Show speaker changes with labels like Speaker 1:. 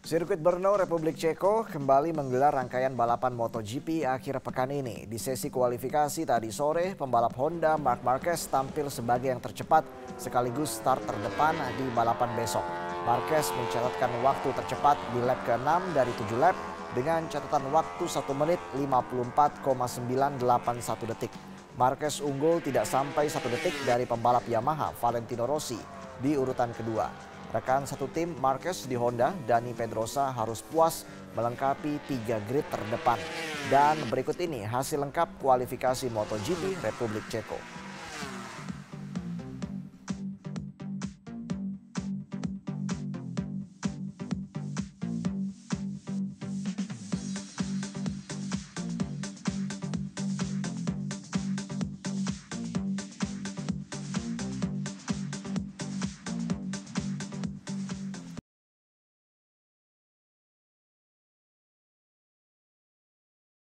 Speaker 1: Sirkuit Brno, Republik Ceko kembali menggelar rangkaian balapan MotoGP akhir pekan ini. Di sesi kualifikasi tadi sore, pembalap Honda Marc Marquez tampil sebagai yang tercepat sekaligus start terdepan di balapan besok. Marquez mencatatkan waktu tercepat di lap ke-6 dari 7 lap dengan catatan waktu 1 menit 54,981 detik. Marquez unggul tidak sampai 1 detik dari pembalap Yamaha Valentino Rossi di urutan kedua. Rekan satu tim Marquez di Honda, Dani Pedrosa harus puas melengkapi 3 grid terdepan. Dan berikut ini hasil lengkap kualifikasi MotoGP Republik Ceko.